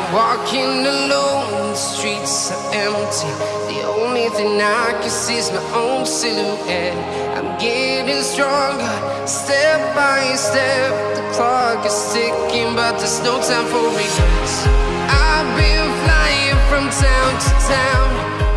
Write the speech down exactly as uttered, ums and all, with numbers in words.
Walking alone, the streets are empty. The only thing I can see is my own silhouette. I'm getting stronger, step by step. The clock is ticking, but there's no time for regrets. I've been flying from town to town,